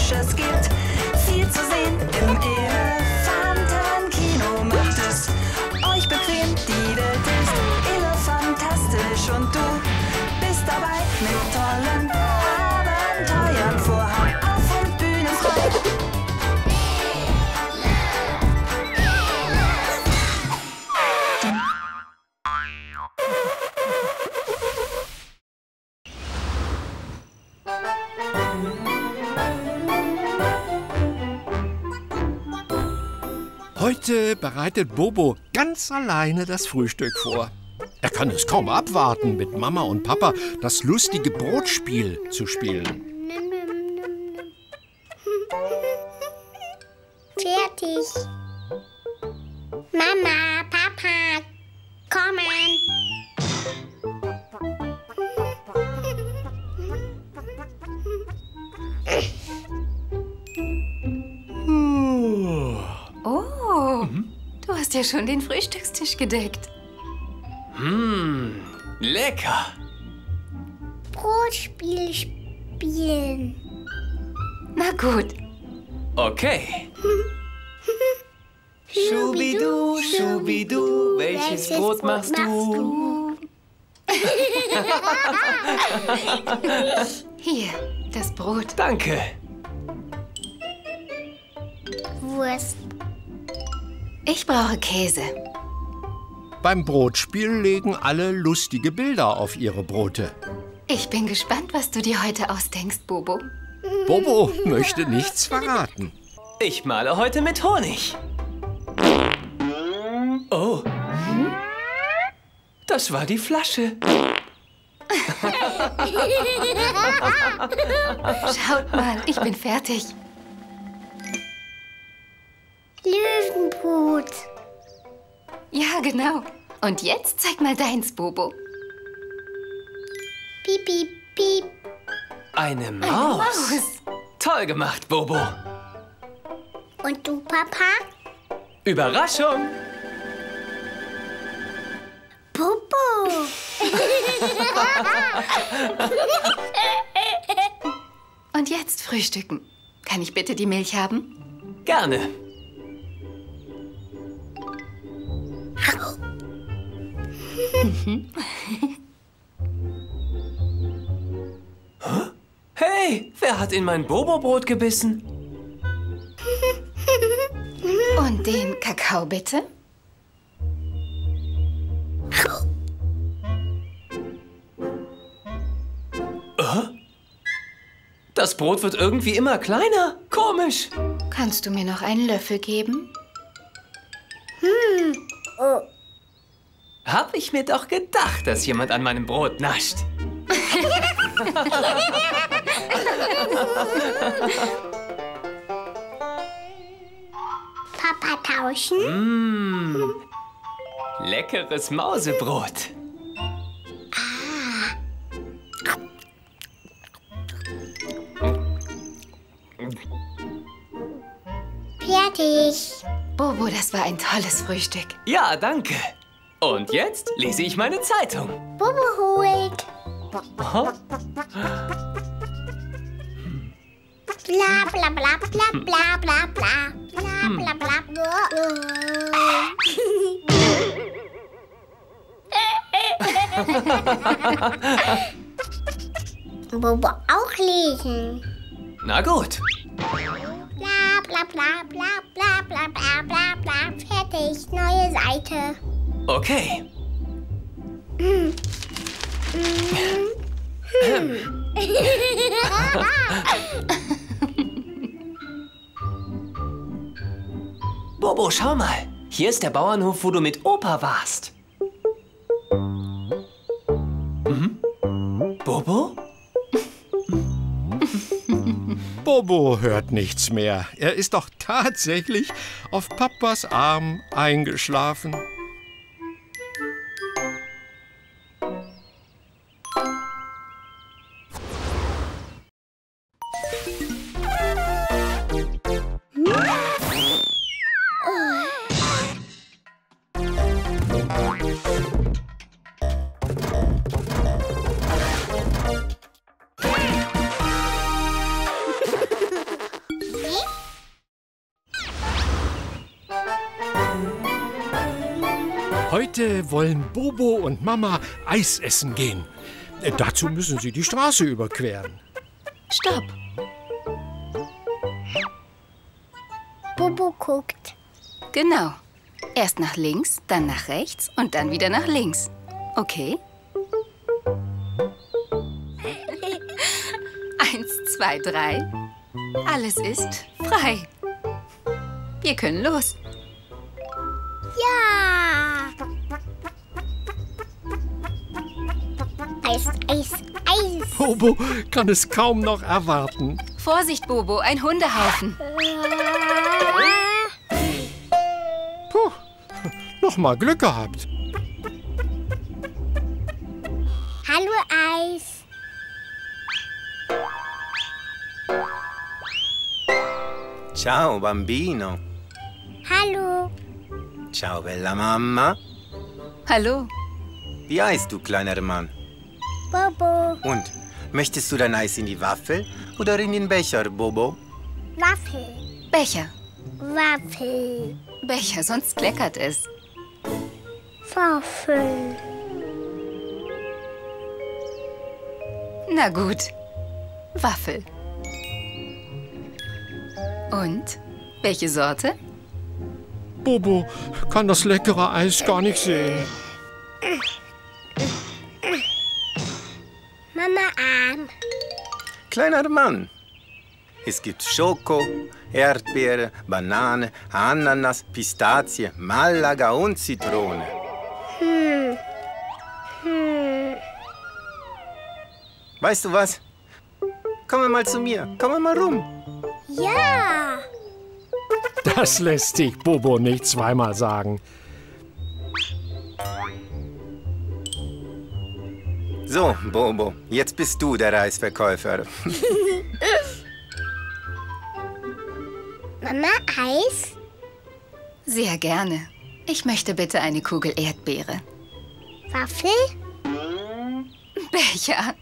es gibt viel zu sehen im Elefantenkino. Macht es euch bequem, die Welt ist elefantastisch und du bist dabei mit tollen Abenteuern. Vorhang auf und Bühne frei. Heute bereitet Bobo ganz alleine das Frühstück vor. Er kann es kaum abwarten, mit Mama und Papa das lustige Brotspiel zu spielen. Fertig. Mama, Papa, kommen. Oh, du hast ja schon den Frühstückstisch gedeckt. Lecker. Brotspiel spielen. Na gut. Okay. Schubidu, Schubidu, welches Brot machst du? Hier, das Brot. Danke. Wurst. Ich brauche Käse. Beim Brotspiel legen alle lustige Bilder auf ihre Brote. Ich bin gespannt, was du dir heute ausdenkst, Bobo. Bobo möchte nichts verraten. Ich male heute mit Honig. Oh. Das war die Flasche. Schaut mal, ich bin fertig. Löwenbrot. Ja, genau. Und jetzt zeig mal deins, Bobo. Piep, piep, piep. Eine Maus. Toll gemacht, Bobo. Und du, Papa? Überraschung. Popo. Und jetzt frühstücken. Kann ich bitte die Milch haben? Gerne. Hey, wer hat in mein Bobo-Brot gebissen? Und den Kakao bitte? Das Brot wird irgendwie immer kleiner. Komisch. Kannst du mir noch einen Löffel geben? Hab ich mir doch gedacht, dass jemand an meinem Brot nascht. Papa tauschen? Leckeres Mausebrot. Fertig. Bobo, das war ein tolles Frühstück. Ja, danke. Und jetzt lese ich meine Zeitung. Bobo holt. Bla bla bla bla bla bla bla. Bla bla bla bla. Bobo auch lesen. Na gut. Bla bla bla bla bla bla bla bla bla. Fertig. Neue Seite. Okay. Bobo, schau mal. Hier ist der Bauernhof, wo du mit Opa warst. Bobo? Bobo hört nichts mehr. Er ist doch tatsächlich auf Papas Arm eingeschlafen. Heute wollen Bobo und Mama Eis essen gehen. Dazu müssen sie die Straße überqueren. Stopp. Bobo guckt. Genau. Erst nach links, dann nach rechts und dann wieder nach links. Okay? 1, 2, 3. Alles ist frei. Wir können los. Ja! Eis, Eis, Eis. Bobo kann es kaum noch erwarten. Vorsicht, Bobo, ein Hundehaufen. Puh, noch mal Glück gehabt. Hallo, Eis. Ciao, bambino. Hallo. Ciao, bella mamma. Hallo. Wie heißt du, kleiner Mann? Bobo. Und, möchtest du dein Eis in die Waffel oder in den Becher, Bobo? Waffel. Becher. Waffel. Becher, sonst kleckert es. Waffel. Na gut. Waffel. Und? Welche Sorte? Bobo kann das leckere Eis gar nicht sehen. Mama Arm. Kleiner Mann. Es gibt Schoko, Erdbeere, Banane, Ananas, Pistazie, Malaga und Zitrone. Weißt du was? Komm mal zu mir. Komm mal rum. Ja. Das lässt sich Bobo nicht zweimal sagen. So, Bobo, jetzt bist du der Eisverkäufer. Mama Eis? Sehr gerne. Ich möchte bitte eine Kugel Erdbeere. Waffel? Becher.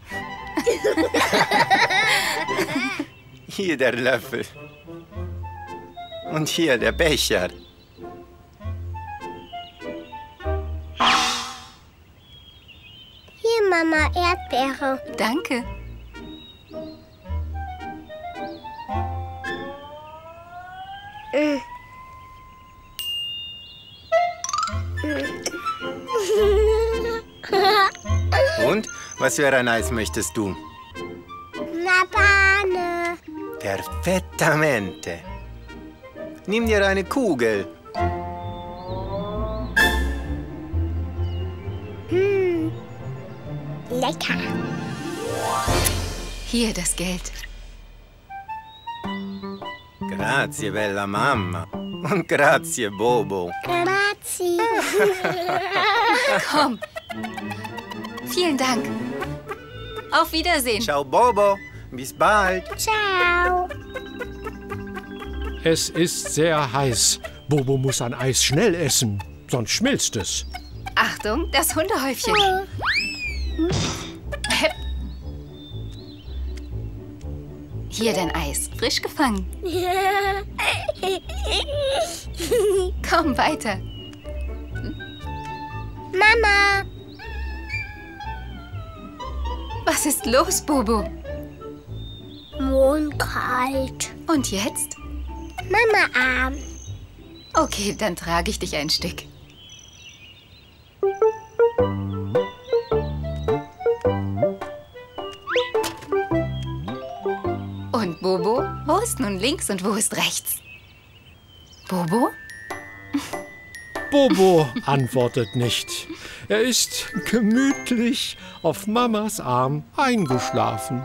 Hier der Löffel. Und hier der Becher. Hier, Mama, Erdbeere. Danke. Und, was für ein Eis möchtest du? Na, Bahne. Perfettamente. Nimm dir eine Kugel. Lecker. Hier das Geld. Grazie, bella mamma. Und grazie, Bobo. Grazie. Komm. Vielen Dank. Auf Wiedersehen. Ciao, Bobo. Bis bald. Ciao. Es ist sehr heiß. Bobo muss ein Eis schnell essen, sonst schmilzt es. Achtung, das Hundehäufchen. Hepp. Hier dein Eis, frisch gefangen. Komm weiter. Mama. Was ist los, Bobo? Mondkalt. Und jetzt? Mama Arm. Okay, dann trage ich dich ein Stück. Und Bobo, wo ist nun links und wo ist rechts? Bobo? Bobo antwortet nicht. Er ist gemütlich auf Mamas Arm eingeschlafen.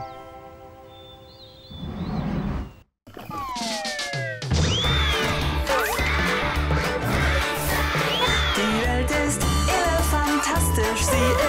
Die Welt ist fantastisch, sie